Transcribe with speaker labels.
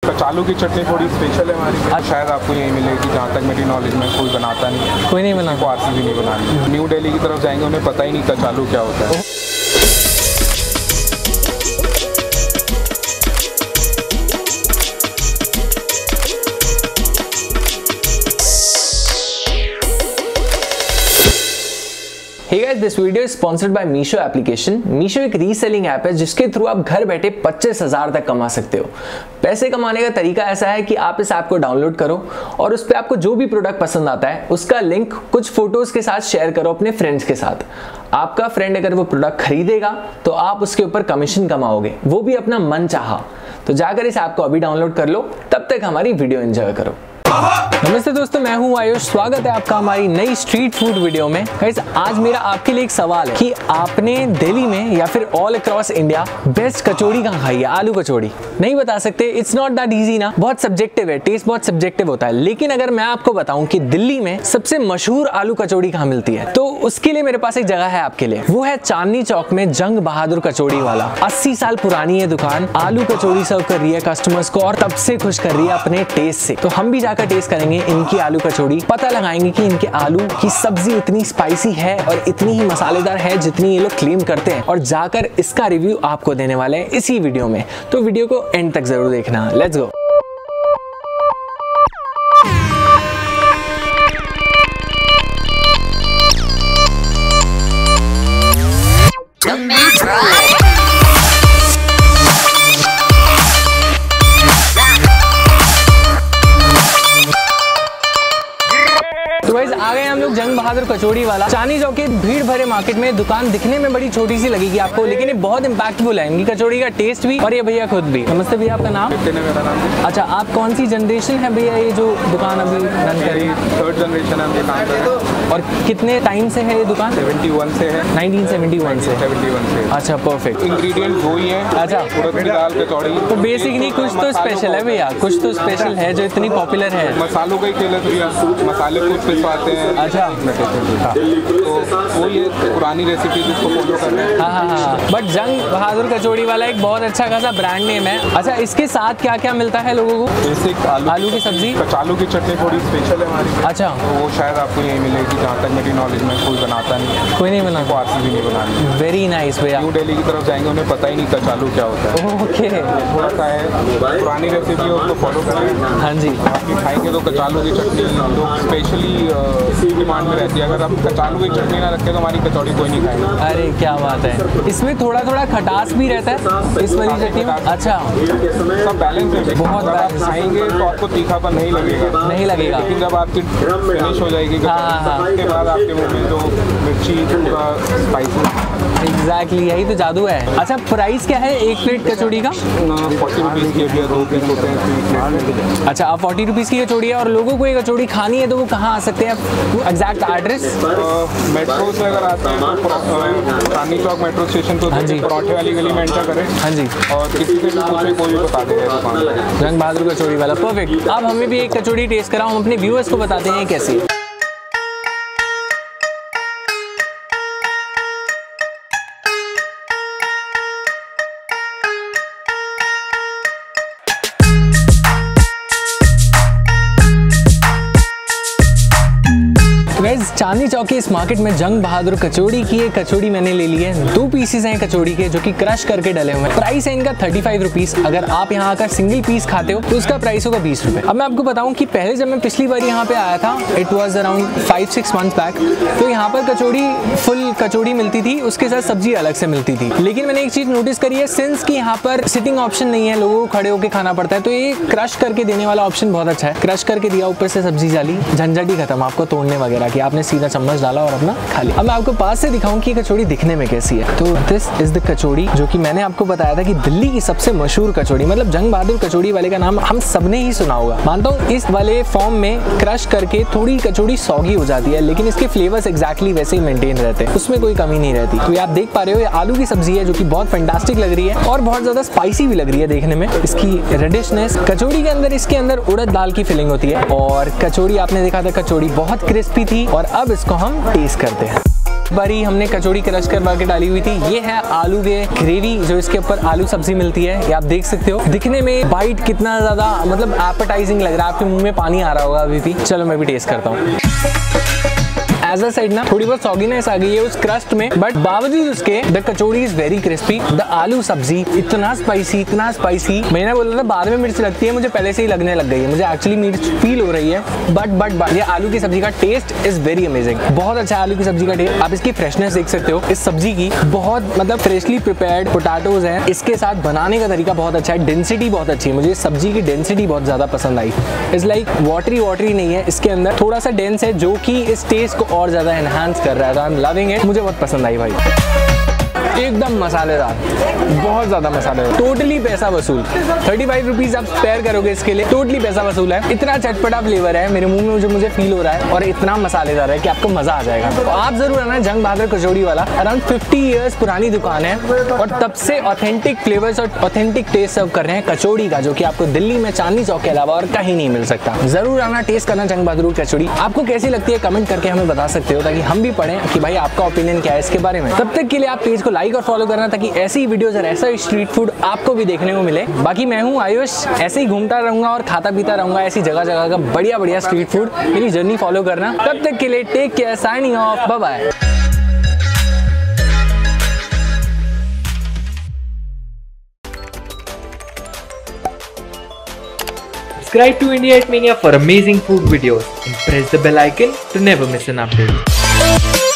Speaker 1: कचालू की चटनी थोड़ी स्पेशल है हमारी, शायद आपको यही मिलेगी जहाँ तक मेरी नॉलेज में। कोई बनाता नहीं,
Speaker 2: कोई नहीं बनाता,
Speaker 1: को आरसी भी नहीं बनानी। न्यू दिल्ली की तरफ जाएंगे उन्हें पता ही नहीं कचालू क्या होता है।
Speaker 2: Hey guys, this video is sponsored by Meesho application. Meesho एक रीसेलिंग ऐप है जिसके थ्रू आप घर बैठे 25,000 तक कमा सकते हो। पैसे कमाने का तरीका ऐसा है कि आप इस ऐप को डाउनलोड करो और उस पर आपको जो भी प्रोडक्ट पसंद आता है उसका लिंक कुछ फोटोज के साथ शेयर करो अपने फ्रेंड्स के साथ। आपका फ्रेंड अगर वो प्रोडक्ट खरीदेगा तो आप उसके ऊपर कमीशन कमाओगे, वो भी अपना मन चाहा। तो जाकर इस ऐप को अभी डाउनलोड कर लो, तब तक हमारी वीडियो एंजॉय करो। नमस्ते दोस्तों, मैं हूं आयुष। स्वागत है आपका हमारी नई स्ट्रीट फूड वीडियो में। गाइस, आज मेरा आपके लिए एक सवाल है कि आपने दिल्ली में या फिर all across India best kachori कहाँ खाई है? आलू कचौड़ी नहीं बता सकते, इट्स नॉट दैट इजी ना, बहुत सब्जेक्टिव है, टेस्ट बहुत सब्जेक्टिव होता है। लेकिन अगर मैं आपको बताऊं कि दिल्ली में सबसे मशहूर आलू कचौड़ी कहाँ मिलती है, तो उसके लिए मेरे पास एक जगह है आपके लिए। वो है चांदनी चौक में जंग बहादुर कचौड़ी वाला। 80 साल पुरानी है दुकान, आलू कचौड़ी सर्व कर रही है कस्टमर्स को और तब से खुश कर रही है अपने टेस्ट से। तो हम भी जाकर टेस्ट करेंगे इनकी आलू कचौड़ी, पता लगाएंगे कि इनके आलू की सब्जी इतनी स्पाइसी है और इतनी ही मसालेदार है जितनी ये लोग क्लेम करते हैं, और जाकर इसका रिव्यू आपको देने वाले हैं इसी वीडियो में। तो वीडियो को एंड तक जरूर देखना। Let's go. तो गाइस, आ गए हम लोग जंग बहादुर कचौड़ी वाला। चांदनी चौक के भीड़ भरे मार्केट में दुकान दिखने में बड़ी छोटी सी लगेगी आपको, लेकिन ये बहुत इम्पैक्टफुल है। इनकी कचौड़ी का टेस्ट भी और ये भैया खुद भी। नमस्ते भैया, आपका नाम?
Speaker 1: मेरा नाम।
Speaker 2: अच्छा, आप कौन सी जनरेशन है भैया ये जो दुकान अभी रन कर रही है?
Speaker 1: थर्ड जनरेशन है दुकान का।
Speaker 2: और कितने टाइम से है ये दुकान?
Speaker 1: 71 से है।
Speaker 2: 1971 से।
Speaker 1: 71 से।
Speaker 2: अच्छा, परफेक्ट।
Speaker 1: इंग्रेडिएंट्स वही हैं।
Speaker 2: अच्छा,
Speaker 1: उड़द की दाल कचौड़ी।
Speaker 2: तो बेसिकली कुछ तो स्पेशल है भैया, कुछ तो स्पेशल है जो इतनी पॉपुलर है।
Speaker 1: मसालों का ही खेल है, मसाले कुछ पिसवाते हैं।
Speaker 2: अच्छा,
Speaker 1: तो वो ये पुरानी रेसिपी जिसको फॉलो कर रहे हैं।
Speaker 2: हाँ। बट जंग बहादुर कचौड़ी वाला एक बहुत अच्छा खासा ब्रांड नेम है। अच्छा, इसके साथ क्या क्या मिलता है लोगों को?
Speaker 1: बेसिक
Speaker 2: आलू की सब्जी,
Speaker 1: कचालू की चटनी थोड़ी स्पेशल है हमारी।
Speaker 2: अच्छा,
Speaker 1: तो वो शायद आपको यही मिलेगी जहाँ तक मेरी नॉलेज में। कोई बनाता नहीं,
Speaker 2: कोई नहीं बनाता,
Speaker 1: को आरसी भी नहीं बनानी।
Speaker 2: वेरी नाइस भैया।
Speaker 1: न्यू दिल्ली की तरफ जाएंगे उन्हें पता ही नहीं कचालू क्या होता है।
Speaker 2: ओके,
Speaker 1: थोड़ा सा है, पुरानी रेसिपी है उसको फॉलो करें।
Speaker 2: हाँ जी।
Speaker 1: आप खाएंगे तो कचालू की चटनी लोग स्पेशली डिमांड में रहती है। अगर आप कचालू की चटनी ना रखें तो हमारी कचौड़ी कोई नहीं खाएगा।
Speaker 2: अरे क्या बात है, इसमें थोड़ा थोड़ा खटास भी रहता है इस वाली चटनी में? अच्छा,
Speaker 1: सब बैलेंस है,
Speaker 2: बहुत बैलेंस।
Speaker 1: खाएंगे तो आपको तीखापन नहीं लगेगा।
Speaker 2: नहीं लगेगा,
Speaker 1: लेकिन जब आपकी फिनिश हो जाएगी उसके बाद आपके मुंह में जो मिर्ची पूरा स्पाइसी।
Speaker 2: एग्जैक्टली, यही तो जादू है। अच्छा, प्राइस क्या है एक प्लेट कचौड़ी का?
Speaker 1: 40 रुपीज़ की है, 2 पीस होते हैं।
Speaker 2: अच्छा, आप 40 रुपीज़ की कचौड़ी है और लोगों को ये कचौड़ी खानी है तो वो कहाँ आ सकते हैं? Exact address?
Speaker 1: मेट्रो से अगर आते हैं तो चांदनी चौक मेट्रो स्टेशन तो पराठे वाली गली में एंटर करें।
Speaker 2: हाँ जी।
Speaker 1: और किसी से भी पूछे, कोई भी बता देगा दुकान।
Speaker 2: जंग बहादुर कचौड़ी वाला, परफेक्ट। अब हमें भी एक कचौड़ी टेस्ट कराओ, हम अपने व्यूअर्स को बताते हैं कैसी है। चांदनी चौक के इस मार्केट में जंग बहादुर कचौड़ी की एक कचौड़ी मैंने ले ली है। 2 पीसेस हैं कचौड़ी के जो कि क्रश करके डले हुए हैं। प्राइस है इनका 35 रुपीज़। अगर आप यहाँ आकर सिंगल पीस खाते हो तो उसका प्राइस होगा 20 रुपये। अब मैं आपको बताऊँ कि पहले जब मैं पिछली बार यहाँ पे आया था, it was around 5-6 months back, तो यहाँ पर कचौड़ी फुल कचौड़ी मिलती थी, उसके साथ सब्जी अलग से मिलती थी। लेकिन मैंने एक चीज़ नोटिस करी है, सिंस कि यहाँ पर सिटिंग ऑप्शन नहीं है, लोगों को खड़े होकर खाना पड़ता है, तो ये क्रश करके देने वाला ऑप्शन बहुत अच्छा है। क्रश करके दिया, ऊपर से सब्जी डाली, झंझट ही खत्म आपको तोड़ने वगैरह की। आपने सीधा चम्मच डाला और अपना खा लिया। अब मैं आपको पास से दिखाऊं कि कचौड़ी दिखने में कैसी है। तो दिस इज द कचौड़ी जो कि मैंने आपको बताया था कि दिल्ली की सबसे मशहूर कचौड़ी, मतलब जंग बहादुर कचौड़ी वाले का नाम हम सबने ही सुना होगा। मानता हूँ इस वाले फॉर्म में क्रश करके थोड़ी कचौड़ी सॉगी हो जाती है, लेकिन इसके फ्लेवर्स एग्जैक्टली वैसे ही मेंटेन रहते हैं, उसमें कोई कमी नहीं रहती। तो ये आप देख पा रहे हो, ये आलू की सब्जी है जो कि बहुत फैंटास्टिक लग रही है और बहुत ज्यादा स्पाइसी भी लग रही है देखने में। इसकी रेडिशनेस कचौड़ी के अंदर, इसके अंदर उड़द दाल की फिलिंग होती है और कचौड़ी आपने देखा था, कचौड़ी बहुत क्रिस्पी थी। और अब इसको हम टेस्ट करते हैं। बारी हमने कचौड़ी क्रश करवा के डाली हुई थी। ये है आलू के ग्रेवी, जो इसके ऊपर आलू सब्जी मिलती है। ये आप देख सकते हो, दिखने में बाइट कितना ज्यादा मतलब एपेटाइजिंग लग रहा है, आपके मुंह में पानी आ रहा होगा अभी भी। चलो मैं भी टेस्ट करता हूँ। एज अ साइड ना थोड़ी बहुत सॉगीनेस आ गई है उस क्रस्ट में, बट बावजूद उसके the kachori is very crispy. The aloo sabzi इतना स्पाइसी। मैंने बोला था बाद में मिर्च लगती है, मुझे पहले से ही लगने लग गई है, मुझे एक्चुअली मिर्च फील हो रही है। बट ये आलू की सब्जी का टेस्ट इज वेरी अमेजिंग। बहुत अच्छा आलू की सब्जी का टेस्ट। आप इसकी फ्रेशनेस देख सकते हो इस सब्जी की, बहुत मतलब फ्रेशली प्रिपेयर्ड पोटैटोज हैं। इसके साथ बनाने का तरीका बहुत अच्छा है, डेंसिटी बहुत अच्छी है। मुझे इस सब्जी की डेंसिटी बहुत ज्यादा पसंद आई। इट्स लाइक वाटरी नहीं है, इसके अंदर थोड़ा सा डेंस है, जो कि इस टेस्ट को और ज्यादा एनहांस कर रहा है। तो आई एम लविंग इट, मुझे बहुत पसंद आई भाई। एकदम मसालेदार, बहुत ज्यादा मसालेदार, टोटली पैसा वसूल। 35 रुपीज आप स्पेयर करोगे इसके लिए, टोटली पैसा वसूल है। इतना चटपटा फ्लेवर है मेरे मुंह में, मुझे फील हो रहा है, और इतना मसालेदार है कि आपको मजा आ जाएगा। तो आप जरूर आना जंग बहादुर कचौड़ी वाला। अराउंड 50 ईयर्स पुरानी दुकान है, और तब से ऑथेंटिक फ्लेवर्स और ऑथेंटिक टेस्ट सर्व कर रहे हैं कचौड़ी का, जो कि आपको दिल्ली में चांदनी चौक के अलावा और कहीं नहीं मिल सकता। जरूर आना, टेस्ट करना जंग बहादुर कचौड़ी। आपको कैसी लगती है कमेंट करके हमें बता सकते हो, ताकि हम भी पढ़ें कि भाई आपका ओपिनियन क्या है इसके बारे में। तब तक के लिए आप पेज को लाइक और फॉलो करना, ताकि ऐसी वीडियोस और ऐसा स्ट्रीट फूड आपको भी देखने को मिले। बाकी मैं हूं आयुष, ऐसे ही घूमता रहूंगा और खाता पीता रहूंगा ऐसी जगह जगह का बढ़िया स्ट्रीट फूड। मेरी जर्नी फॉलो करना। तब तक के लिए take care, signing off, bye bye.
Speaker 3: Subscribe to India at Mania for amazing food videos and press the bell icon to never miss an update.